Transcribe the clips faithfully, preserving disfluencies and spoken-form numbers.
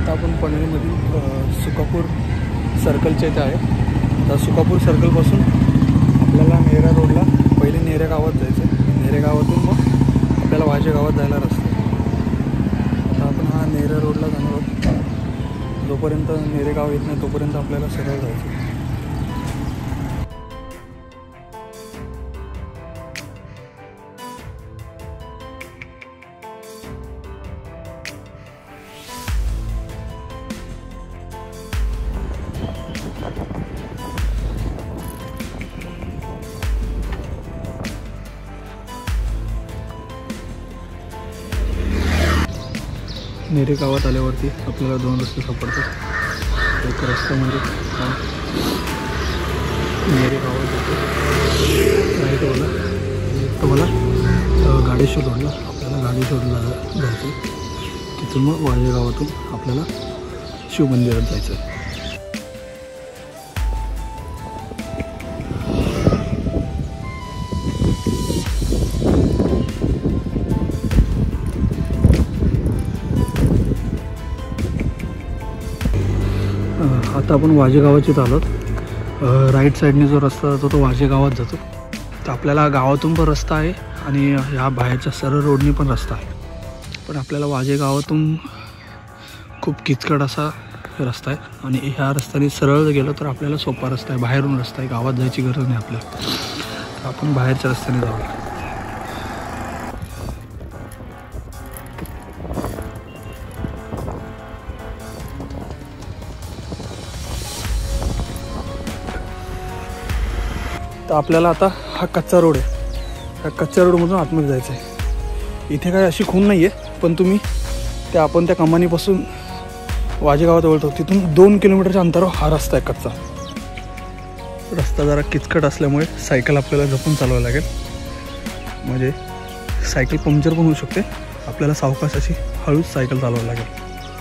आता आपण पनवेलमधील सुकापूर सर्कलच्या इथे आहे। तर सुकापूर सर्कलपासून आपल्याला नेरा रोडला पहिले नेरे गावात जायचं आहे। नेरे गावातून मग आपल्याला वाजे गावात जायला रस्ता आहे। आता आपण हा नेरा रोडला जाणार आहोत। जोपर्यंत नेरे गाव येत नाही तोपर्यंत आपल्याला सरळ जायचं आहे। नेरे गावात आल्यावरती आपल्याला दोन रस्ते सापडतात। एक रस्ता म्हणजे नेरे गावात जातो राईट रोडला, एक मला गाडेश्वर रोडला आपल्याला गाडेश्वर रोडला जायचं। तिथून मग वाजे गावातून आपल्याला शिवमंदिरात जायचं आहे। आता आपण वाजे गावाचीच आलोत। राईट साईडने जो रस्ता जातो तो वाजे गावात जातो। तर आपल्याला गावातून पण रस्ता आहे आणि ह्या बाहेरच्या सरळ रोडनी पण रस्ता आहे, पण आपल्याला वाजे गावातून खूप किचकट असा रस्ता आहे आणि ह्या रस्त्याने सरळ गेलो तर आपल्याला सोपा रस्ता आहे, बाहेरून रस्ता आहे, गावात जायची गरज नाही आपल्याला। तर आपण बाहेरच्या रस्त्याने जाऊया। तर आपल्याला आता हा कच्चा रोड आहे, ह्या कच्च्या रोडमधून आतमध्ये जायचं आहे। इथे काय अशी खून नाही आहे, पण तुम्ही त्या आपण त्या कमानीपासून वाजे गावात वळतो तिथून दोन किलोमीटरच्या अंतरावर हा रस्ता आहे कच्चा। रस्ता जरा किचकट असल्यामुळे सायकल आपल्याला जपून चालवायला लागेल, म्हणजे सायकल पंक्चर पण होऊ शकते। आपल्याला सावकाश अशी हळूच सायकल चालवायला लागेल।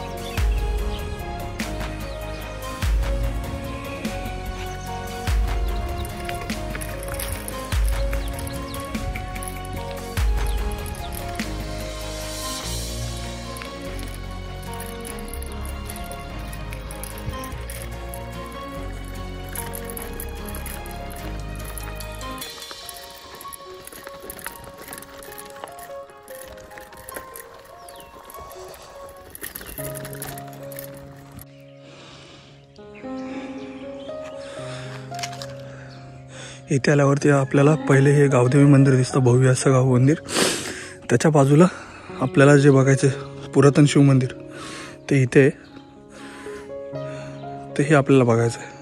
इथे आल्यावरती आपल्याला पहिले हे गावदेवी मंदिर दिसतं, भव्य असं गाव मंदिर। त्याच्या बाजूला आपल्याला जे बघायचं पुरातन शिव मंदिर ते इथे, ते हे आपल्याला बघायचं आहे।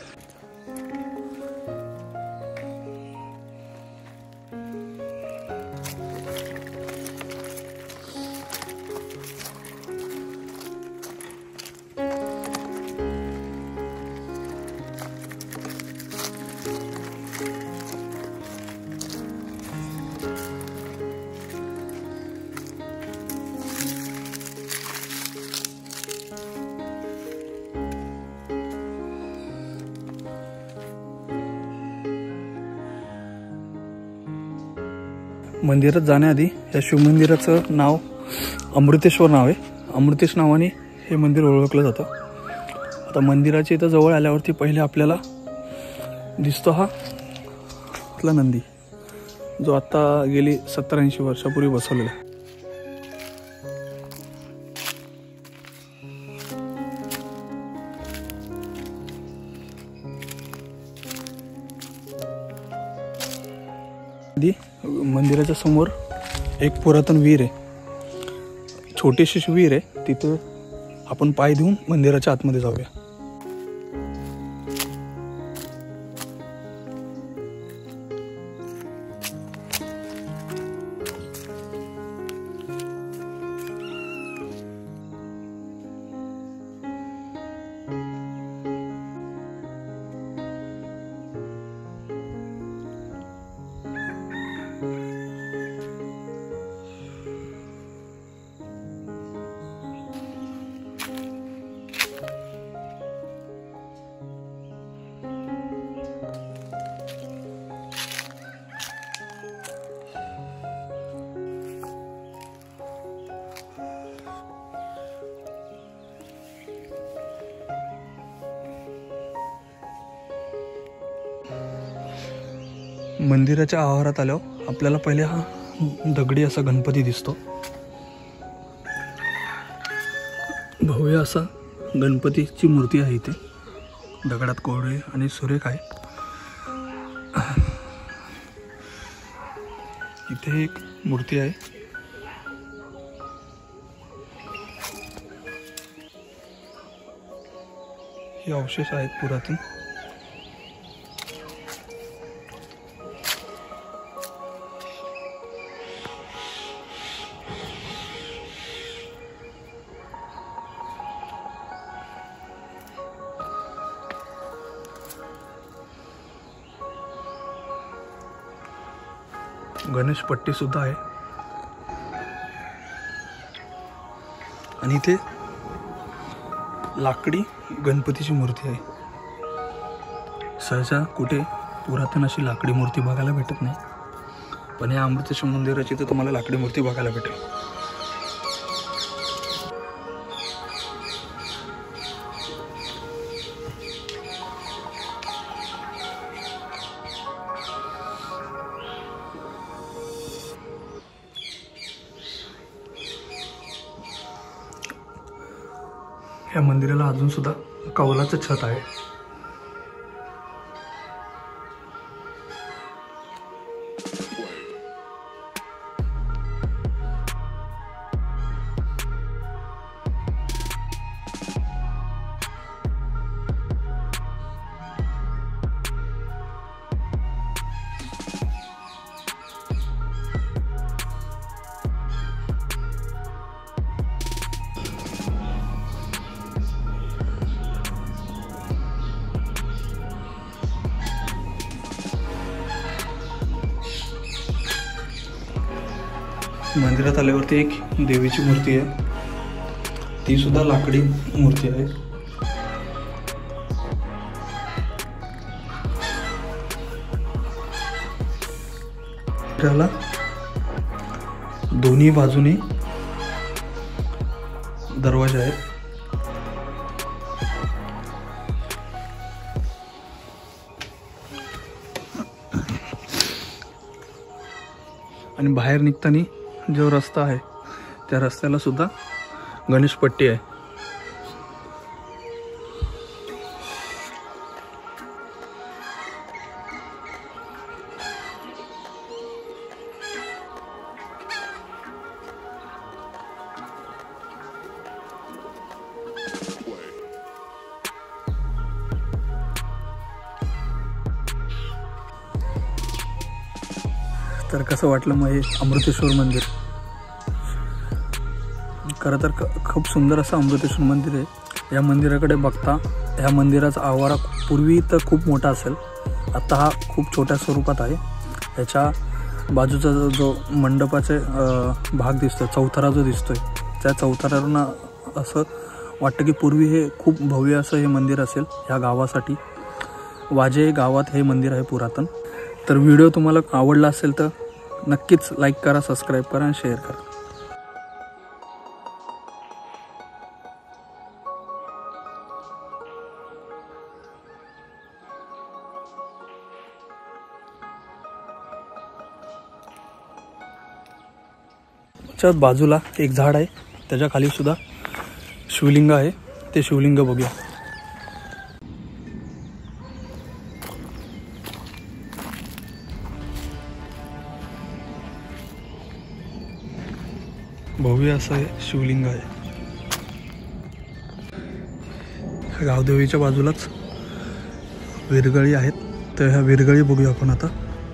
मंदिरात जाण्याआधी या शिवमंदिराचं नाव अमृतेश्वर नाव आहे। अमृतेश नावाने हे मंदिर ओळखलं जातं। आता मंदिराच्या इथं जवळ आल्यावरती पहिले आपल्याला दिसतो हा आपला नंदी, जो आता गेली सत्तर ऐंशी वर्षापूर्वी बसवलेला आहे। मंदिराच्या समोर एक पुरातन विहीर आहे, छोटीशी विहीर आहे। तिथे आपण पाय धुवून मंदिराच्या आतमध्ये जाऊया। मंदिराच्या आवारात आल्यावर आपल्याला पहिले हा दगडी असा गणपती दिसतो. भव्य असा गणपतीची मूर्ती आहे इथे, दगडात कोरडे आणि सुरेख आहे. इथे एक मूर्ती आहे. हे अवशेष आहेत पुरातन. गणेश पट्टी सुद्धा आहे आणि इथे लाकडी गणपतीची मूर्ती आहे. सहसा कुठे पुरातन अशी लाकडी मूर्ती बघायला भेटत नाही, पण या अमृतेश्वर मंदिराची तर तुम्हाला लाकडी मूर्ती बघायला भेटेल. या मंदिराला अजून सुद्धा कौलाचं छत आहे. मंदिरात आल्यावरती एक देवीची मूर्ती आहे, ती सुद्धा लाकडी मूर्ती आहे. त्याला दोन्ही बाजूने दरवाजे आहेत. आणि बाहेर निघताना जो रस्ता आहे त्या रस्त्याला सुद्धा गणेश पट्टी आहे. तर कसं वाटलं मग हे अमृतेश्वर मंदिर? खरं तर खूप सुंदर असं अमृतेश्वर मंदिर आहे. या मंदिराकडे बघता ह्या मंदिराचा आवारा पूर्वी तर खूप मोठा असेल, आता हा खूप छोट्या स्वरूपात आहे. याच्या बाजूचा जो मंडपाचे भाग दिसतो, चौथरा जो दिसतोय, त्या चौथऱ्यावरून असं वाटतं की पूर्वी हे खूप भव्य असं हे मंदिर असेल. ह्या गावासाठी वाजे गावात हे मंदिर आहे पुरातन. तर व्हिडिओ तुम्हाला आवडला असेल तर नक्कीच लाईक करा, सबस्क्राईब करा आणि शेअर करा. च्या बाजूला एक झाड आहे, त्याच्या खाली सुद्धा शिवलिंग आहे. ते शिवलिंग बघूया. भव्य असं हे शिवलिंग आहे. गावदेवीच्या बाजूलाच विरगळी आहेत, तर ह्या विरगळी बघूया आपण आता.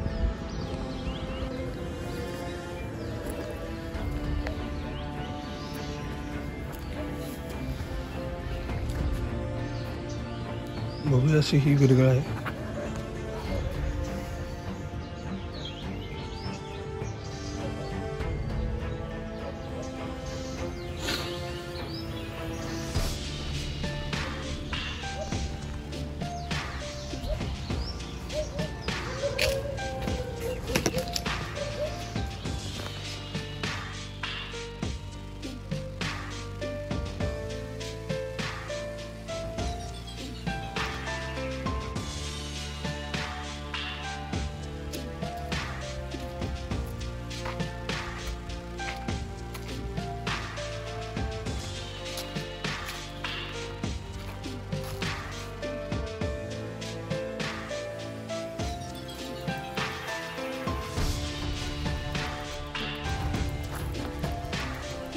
भव्य अशी ही विरगळ आहे.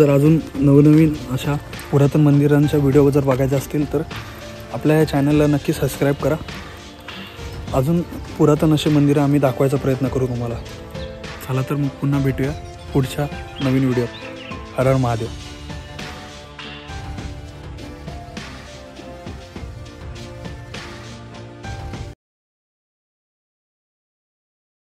जर अजून नवनवीन अशा पुरातन मंदिरांच्या व्हिडिओ जर बघायचे असतील तर आपल्या या चॅनलला नक्की सबस्क्राईब करा. अजून पुरातन असे मंदिरं आम्ही दाखवायचा प्रयत्न करू तुम्हाला. चला तर मग पुन्हा भेटूया पुढच्या नवीन व्हिडिओत. हर हर महादेव.